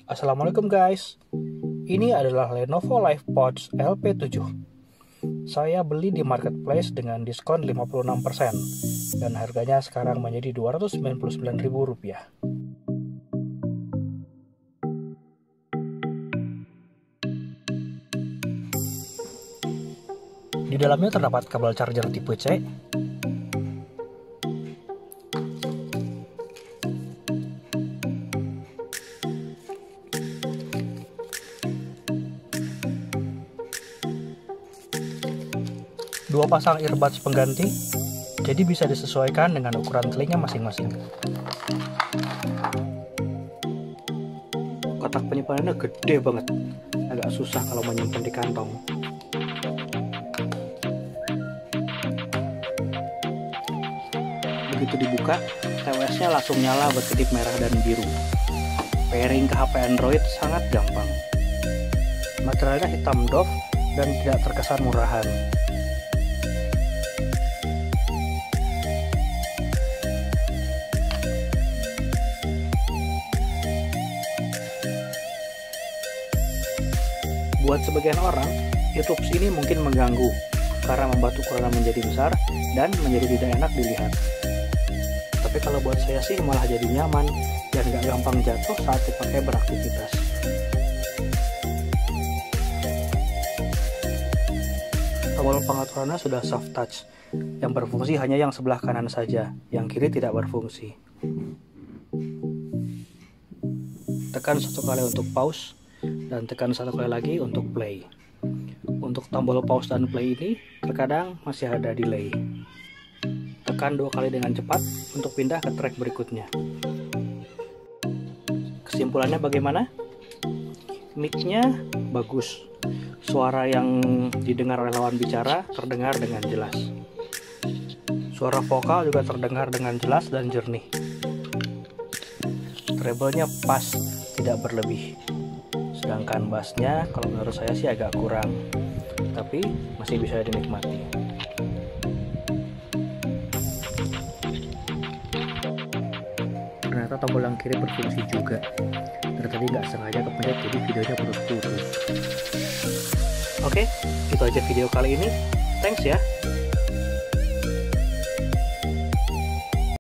Assalamualaikum guys. Ini adalah Lenovo LivePods LP7. Saya beli di marketplace dengan diskon 56% dan harganya sekarang menjadi Rp299.000. Di dalamnya terdapat kabel charger tipe C, dua pasang earbuds pengganti, jadi bisa disesuaikan dengan ukuran telinga masing-masing. Kotak penyimpanannya gede banget, agak susah kalau menyimpan di kantong. Begitu dibuka, TWS-nya langsung nyala berkedip merah dan biru. Pairing ke HP Android sangat gampang. Materialnya hitam doff dan tidak terkesan murahan. Buat sebagian orang, YouTube ini mungkin mengganggu karena membuat ukuran menjadi besar dan menjadi tidak enak dilihat. Tapi kalau buat saya sih malah jadi nyaman dan gak gampang jatuh saat dipakai beraktivitas. Tombol pengaturannya sudah soft touch, yang berfungsi hanya yang sebelah kanan saja, yang kiri tidak berfungsi. Tekan satu kali untuk pause, dan tekan satu kali lagi untuk play. Untuk tombol pause dan play ini terkadang masih ada delay. Tekan dua kali dengan cepat untuk pindah ke track berikutnya. Kesimpulannya bagaimana? Mic-nya bagus. Suara yang didengar oleh lawan bicara terdengar dengan jelas. Suara vokal juga terdengar dengan jelas dan jernih. Treble-nya pas, tidak berlebih. Sedangkan bassnya kalau menurut saya sih agak kurang, tapi masih bisa dinikmati. Ternyata tombol yang kiri berfungsi juga. Dari tadi nggak sengaja kepencet, jadi videonya putus-putus. Oke, itu aja video kali ini. Thanks ya.